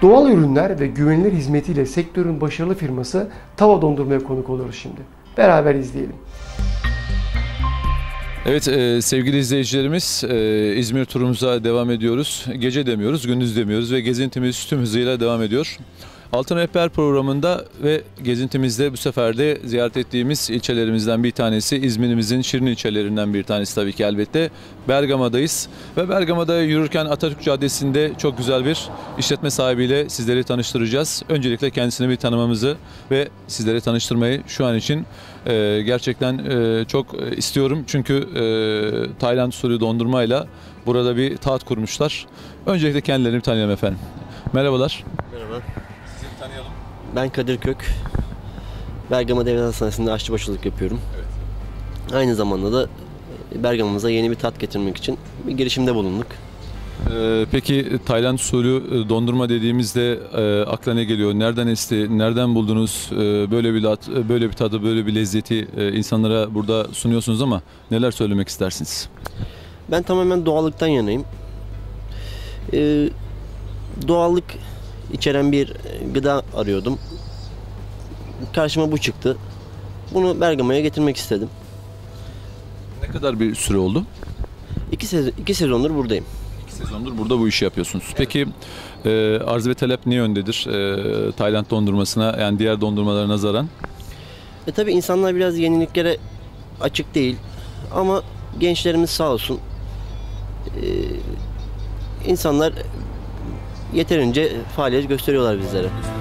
Doğal ürünler ve güvenilir hizmetiyle sektörün başarılı firması Tava Dondurma'ya konuk oluyoruz şimdi. Beraber izleyelim. Evet sevgili izleyicilerimiz, İzmir turumuza devam ediyoruz. Gece demiyoruz, gündüz demiyoruz ve gezintimiz tüm hızıyla devam ediyor. Altın Rehber programında ve gezintimizde bu sefer de ziyaret ettiğimiz ilçelerimizden bir tanesi, İzmir'imizin şirin ilçelerinden bir tanesi tabii ki elbette. Bergama'dayız ve Bergama'da yürürken Atatürk Caddesi'nde çok güzel bir işletme sahibiyle sizleri tanıştıracağız. Öncelikle kendisini bir tanımamızı ve sizleri tanıştırmayı şu an için gerçekten çok istiyorum. Çünkü Tayland usulü dondurmayla burada bir taat kurmuşlar. Öncelikle kendilerini bir tanıyalım efendim. Merhabalar. Merhaba. Tanıyalım. Ben Kadir Kök. Bergama Devlet Hastanesi'nde aşçıbaşılık yapıyorum. Evet. Aynı zamanda da Bergama'mıza yeni bir tat getirmek için bir girişimde bulunduk. Peki Tayland usulü dondurma dediğimizde akla ne geliyor? Nereden esti? Nereden buldunuz? Böyle bir tadı, böyle bir lezzeti insanlara burada sunuyorsunuz ama neler söylemek istersiniz? Ben tamamen doğallıktan yanayım. Doğallık içeren bir gıda arıyordum. Karşıma bu çıktı. Bunu Bergama'ya getirmek istedim. Ne kadar bir süre oldu? İki sezondur buradayım. 2 sezondur burada bu işi yapıyorsunuz. Peki arz ve talep ne yöndedir Tayland dondurmasına, yani diğer dondurmalara nazaran? Tabii insanlar biraz yeniliklere açık değil. Ama gençlerimiz sağ olsun. İnsanlar yeterince faaliyet gösteriyorlar bizlere.